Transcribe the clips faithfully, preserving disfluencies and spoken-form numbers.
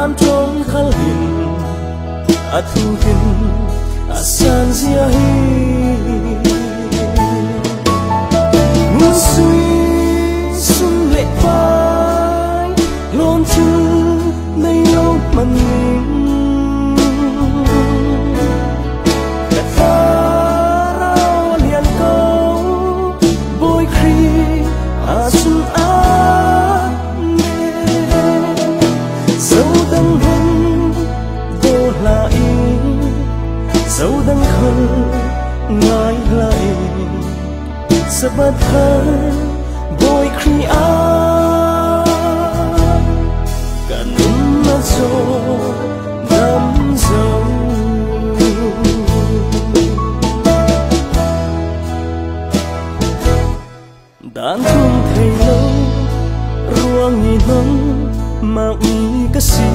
đan trong khăn hình à thu hình à san zia hi muốn suy xuân lệ phai lon chân nay lâu mặn mình cả ta rao liền câu bôi khi à xuân ác dấu đăng hân vô là ý dấu đăng hân ngài lại sebat hân bôi khi ác cả nấm nó dô đắm dấu đàn thương thầy lâu ruang nhìn nắng mang ý cái gì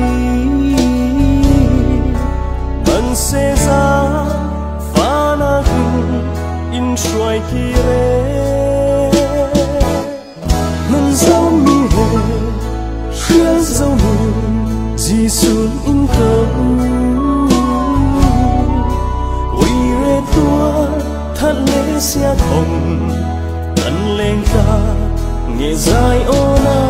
bằng xe ra phá na hùng in xoay kia mình dấu mi hề khuyên dấu mình dì xuống in cầu uy rê tua thật lễ xe thồng thân lên ta nghe dài ô na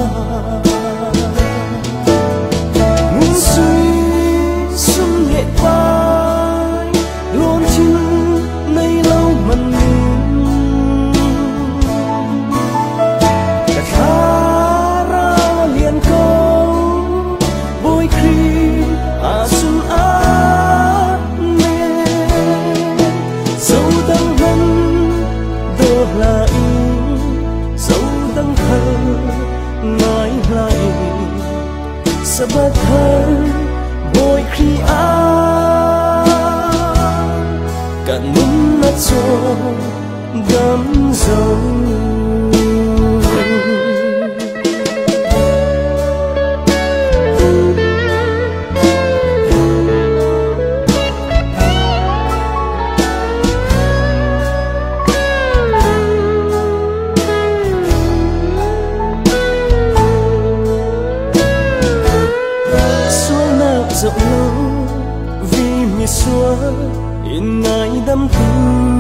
muốn suy xuân lệ vai luôn chân nay lâu mặn mình cả thả ra liền câu bôi khi à xuân ác mê dấu đăng hân đó là ý dấu đăng hân ngài lại sebat hân bôi khi ác cả nấm nát cho đắm dấu rộng lâu vì mi xua in ngài đâm thu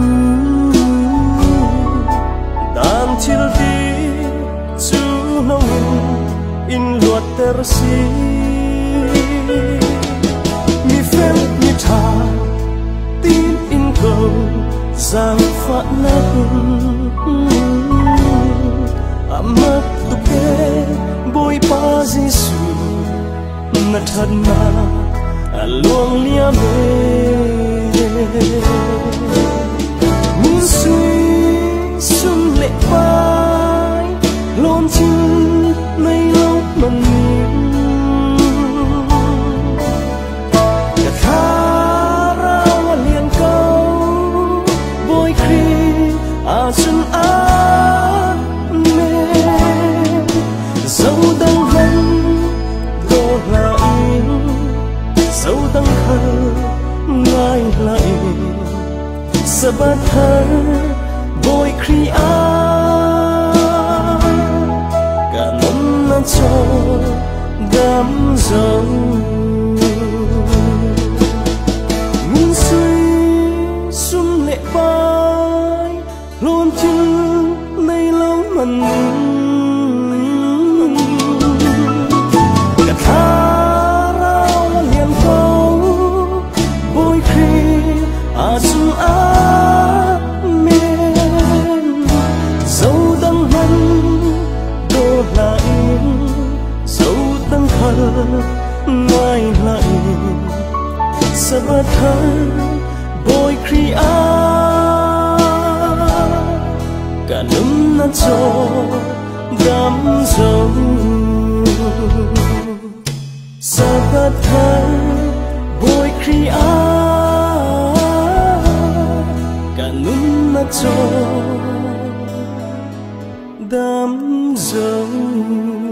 đàn chill đi chú nông in luật ter si mi phèn mi thà tin in cầu giang phát nắng amat tu ke bôi pa Giêsu na thân mà luồng lia mê muốn suy xuân lệ vai lon chân nay lâu mặn mình cả thả ra liền câu bôi khi à xuân ác mê dấu đăng hân đó là dấu đăng hân ngài lại sebat hân bôi khi ác cả nấm nát cho đắm dấu muốn suy xuân lệ vai luôn chân nay lâu mặn cả thả à xuân ác mến dấu đăng hân đó là in dấu đăng hân ngài lại sebat hân bôi khi ác cả nấm nát cho đắm dấu sebat hân bôi khi ác num na cho đắm dấu